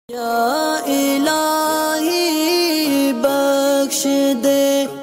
या इलाही बख्श दे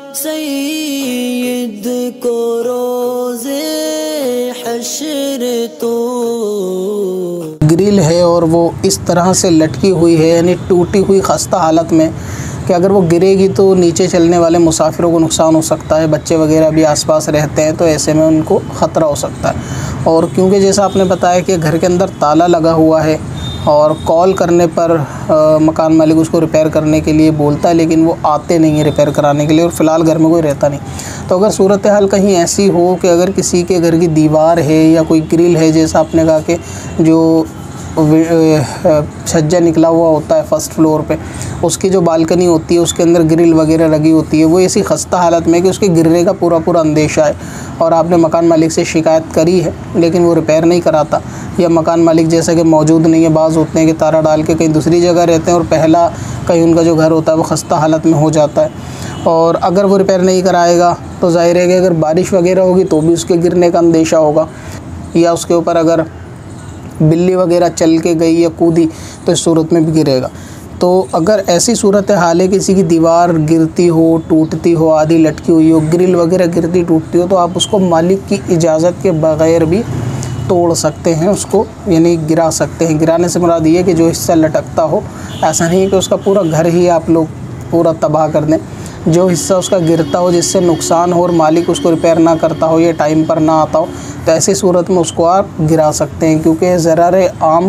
सईद को रोज़े हश्र तो। ग्रिल है और वो इस तरह से लटकी हुई है, यानी टूटी हुई खस्ता हालत में, कि अगर वो गिरेगी तो नीचे चलने वाले मुसाफिरों को नुकसान हो सकता है। बच्चे वगैरह भी आसपास रहते हैं तो ऐसे में उनको ख़तरा हो सकता है। और क्योंकि जैसा आपने बताया कि घर के अंदर ताला लगा हुआ है और कॉल करने पर मकान मालिक उसको रिपेयर करने के लिए बोलता है, लेकिन वो आते नहीं है रिपेयर कराने के लिए, और फ़िलहाल घर में कोई रहता नहीं। तो अगर सूरत हाल कहीं ऐसी हो कि अगर किसी के घर की दीवार है या कोई ग्रिल है, जैसा आपने कहा कि जो छज्जा निकला हुआ होता है फर्स्ट फ्लोर पे, उसकी जो बालकनी होती है उसके अंदर ग्रिल वगैरह लगी होती है, वो ऐसी खस्ता हालत में कि उसके गिरने का पूरा पूरा अंदेशा है, और आपने मकान मालिक से शिकायत करी है लेकिन वो रिपेयर नहीं कराता, या मकान मालिक जैसा कि मौजूद नहीं है, बाज़ होते हैं कि तारा डाल के कहीं दूसरी जगह रहते हैं और पहला कहीं उनका जो घर होता है वो खस्ता हालत में हो जाता है। और अगर वो रिपेयर नहीं कराएगा तो ज़ाहिर है कि अगर बारिश वगैरह होगी तो भी उसके गिरने का अंदेशा होगा, या उसके ऊपर अगर बिल्ली वगैरह चल के गई या कूदी तो इस सूरत में भी गिरेगा। तो अगर ऐसी सूरत हाल है किसी की दीवार गिरती हो, टूटती हो, आधी लटकी हुई हो, ग्रिल वगैरह गिरती टूटती हो, तो आप उसको मालिक की इजाज़त के बग़ैर भी तोड़ सकते हैं, उसको यानी गिरा सकते हैं। गिराने से मुराद ये है कि जो हिस्सा लटकता हो, ऐसा नहीं है कि उसका पूरा घर ही आप लोग पूरा तबाह कर दें। जो हिस्सा उसका गिरता हो जिससे नुकसान हो और मालिक उसको रिपेयर ना करता हो या टाइम पर ना आता हो, तो ऐसी सूरत में उसको आप गिरा सकते हैं, क्योंकि ज़रारे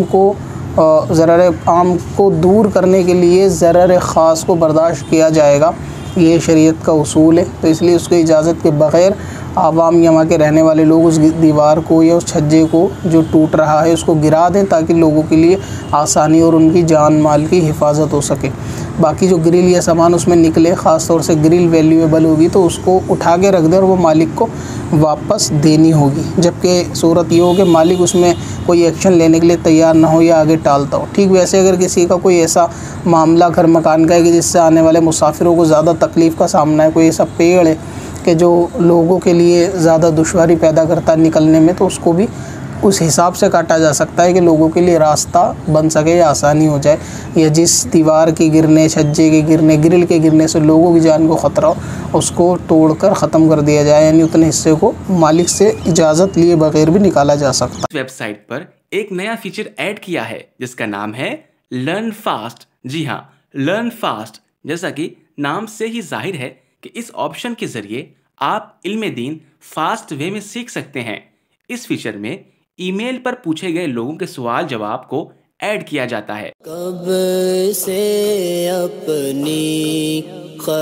आम को दूर करने के लिए ज़रारे ख़ास को बर्दाश्त किया जाएगा, ये शरीयत का उसूल है। तो इसलिए उसकी इजाज़त के बग़ैर आवाम या वहाँ के रहने वाले लोग उस दीवार को या उस छज्जे को जो टूट रहा है उसको गिरा दें, ताकि लोगों के लिए आसानी और उनकी जान माल की हिफाजत हो सके। बाकी जो ग्रिल या सामान उसमें निकले, ख़ास तौर से ग्रिल वैल्यूएबल होगी तो उसको उठा के रख दें और वो मालिक को वापस देनी होगी, जबकि सूरत ये हो कि मालिक उसमें कोई एक्शन लेने के लिए तैयार ना हो या आगे टालता हो। ठीक वैसे अगर किसी का कोई ऐसा मामला घर मकान का है कि जिससे आने वाले मुसाफिरों को ज़्यादा तकलीफ़ का सामना है, कोई ऐसा पेड़ है कि जो लोगों के लिए ज़्यादा दुश्वारी पैदा करता है निकलने में, तो उसको भी उस हिसाब से काटा जा सकता है कि लोगों के लिए रास्ता बन सके या आसानी हो जाए, या जिस दीवार के गिरने, छज्जे के गिरने, ग्रिल के गिरने से लोगों की जान को ख़तरा हो, उसको तोड़कर ख़त्म कर दिया जाए, यानी उतने हिस्से को मालिक से इजाज़त लिए बगैर भी निकाला जा सकता है। वेबसाइट पर एक नया फीचर ऐड किया है जिसका नाम है लर्न फास्ट। जी हाँ, लर्न फास्ट। जैसा कि नाम से ही जाहिर है कि इस ऑप्शन के जरिए आप इल्म दीन फास्ट वे में सीख सकते हैं। इस फीचर में ईमेल पर पूछे गए लोगों के सवाल जवाब को ऐड किया जाता है। कब से अपनी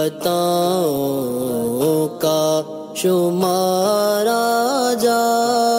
खताओं का शुमारा जा